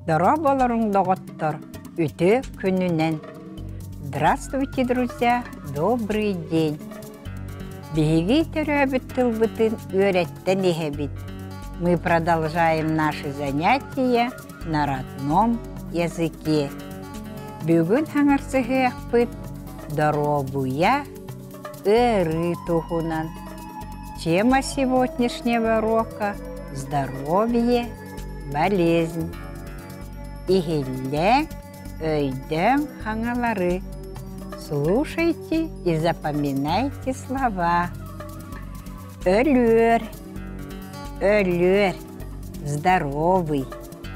Дорогоболорун доготтор үтө күнүнен. Здравствуйте, друзья! Добрый день! Беги теребит тылбытын өйреттен ехебит. Мы продолжаем наши занятия на родном языке. Бүгін хаңарсығы ақпыт «Доробуя ыры тухунан». Тема сегодняшнего урока – здоровье, болезнь. Игелле өйдем хаңалары. Слушайте и запоминайте слова. Өлөр, өлөр, здоровый.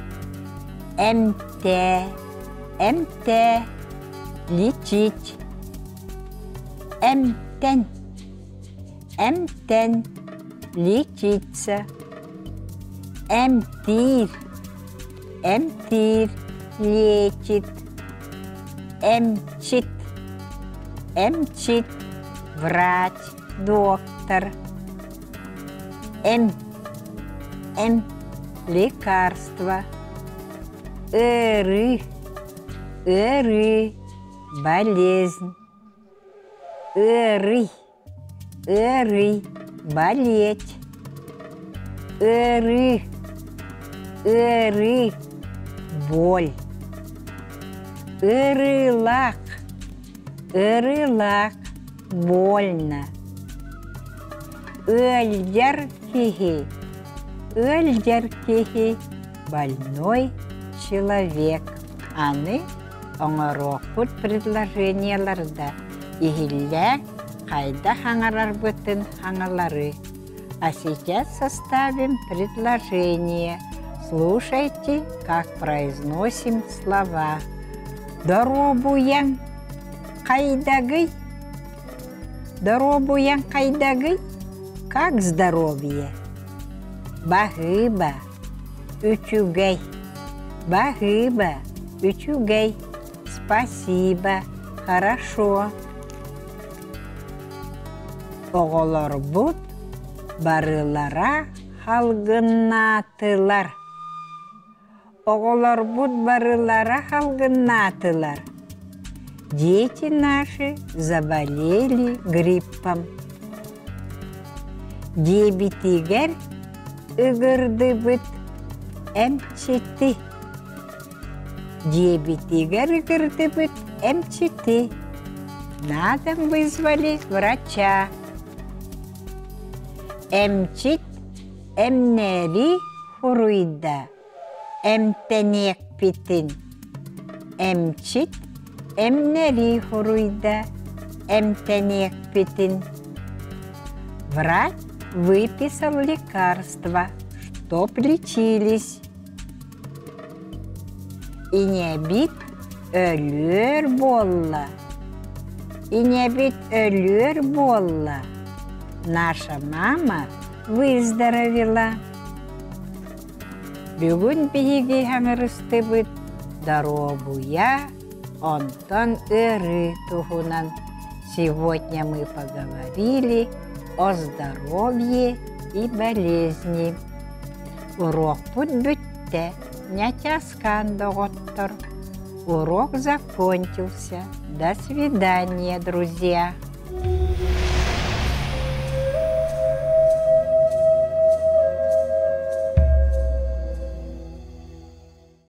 МТ, лечить. МТен, лечиться. МТир, лечит. МЧит, врач, доктор. Лекарство. Эры, болезнь. Эры, болеть. Эры, боль. Ырылак, больно. Өлдер кихи, больной человек. Аны оңорокут предложенияларда. Игилле кайда хаңарар бүтін хаңалары. А сейчас составим предложение. Слушайте, как произносим слова. Доробуян кайдагы. Доробуян кайдагы. Как здоровье? Багыба, үчүгэй. Багыба, үчүгэй. Спасибо, хорошо. Оголорбут барылара халгынатылар. Оголорбут барылара халгынатылар. Дети наши заболели гриппом. Дебитигер ыгырды быт эмчити. Дебитигер ыгырды быт эмчити. На дом вызвали врача. Эмчит эмнери хуруйда. Эмтенек питин. Эмчит эмнери хуруйда. Эмтенек питин. Врач выписал лекарства, чтоб лечились. И не бит өлөр болла. И не бит өлөр болла. Наша мама выздоровела. Бүгін биги хаңырысты быт доробуя, онтон ыры тухунан. Сегодня мы поговорили о здоровье и болезни. Урок пут бүтте, не тяскан доготтор. Урок закончился. До свидания, друзья.